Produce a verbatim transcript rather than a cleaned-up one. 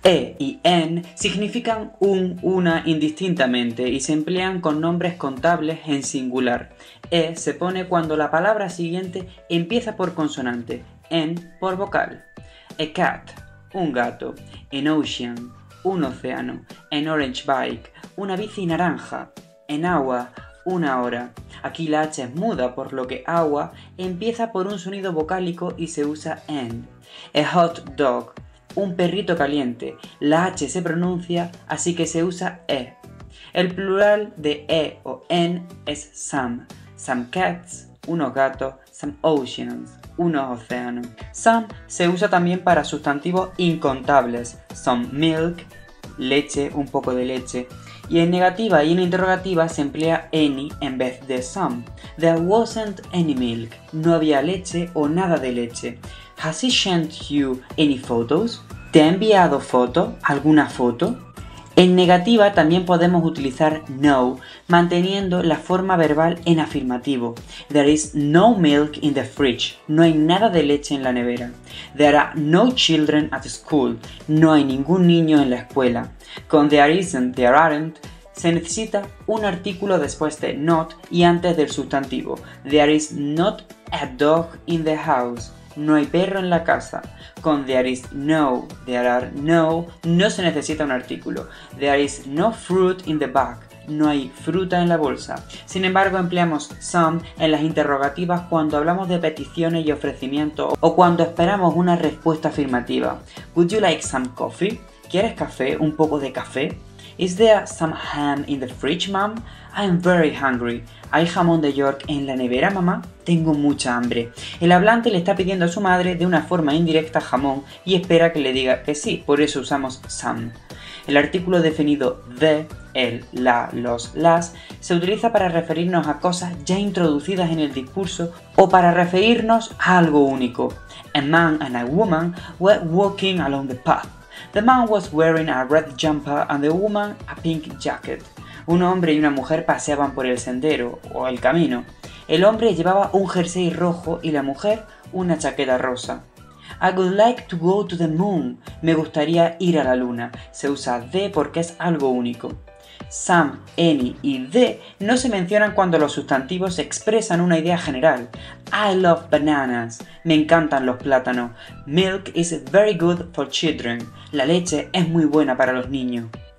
E y en significan un, una indistintamente y se emplean con nombres contables en singular. E se pone cuando la palabra siguiente empieza por consonante, en por vocal. A cat, un gato. An ocean, un océano. An orange bike, una bici naranja. An hour, una hora. Aquí la H es muda, por lo que agua empieza por un sonido vocálico y se usa en. A hot dog, un perrito caliente. La H se pronuncia, así que se usa e. El plural de e o en es some. Some cats, unos gatos. Some oceans, unos océanos. Some se usa también para sustantivos incontables. Some milk, leche, un poco de leche. Y en negativa y en interrogativa se emplea any en vez de some. There wasn't any milk. No había leche o nada de leche. Has he sent you any photos? ¿Te ha enviado foto? ¿Alguna foto? En negativa también podemos utilizar no, manteniendo la forma verbal en afirmativo. There is no milk in the fridge. No hay nada de leche en la nevera. There are no children at school. No hay ningún niño en la escuela. Con there isn't, there aren't, se necesita un artículo después de not y antes del sustantivo. There is not a dog in the house. No hay perro en la casa. Con there is no, there are no, no se necesita un artículo. There is no fruit in the bag. No hay fruta en la bolsa. Sin embargo, empleamos some en las interrogativas cuando hablamos de peticiones y ofrecimientos o cuando esperamos una respuesta afirmativa. Would you like some coffee? ¿Quieres café? ¿Un poco de café? Is there some ham in the fridge, mom? I'm very hungry. ¿Hay jamón de York en la nevera, mamá? Tengo mucha hambre. El hablante le está pidiendo a su madre de una forma indirecta jamón y espera que le diga que sí, por eso usamos some. El artículo definido the, el, la, los, las, se utiliza para referirnos a cosas ya introducidas en el discurso o para referirnos a algo único. A man and a woman were walking along the path. The man was wearing a red jumper and the woman a pink jacket. Un hombre y una mujer paseaban por el sendero o el camino. El hombre llevaba un jersey rojo y la mujer una chaqueta rosa. I would like to go to the moon. Me gustaría ir a la luna. Se usa the porque es algo único. Some, any y the no se mencionan cuando los sustantivos expresan una idea general. I love bananas. Me encantan los plátanos. Milk is very good for children. La leche es muy buena para los niños.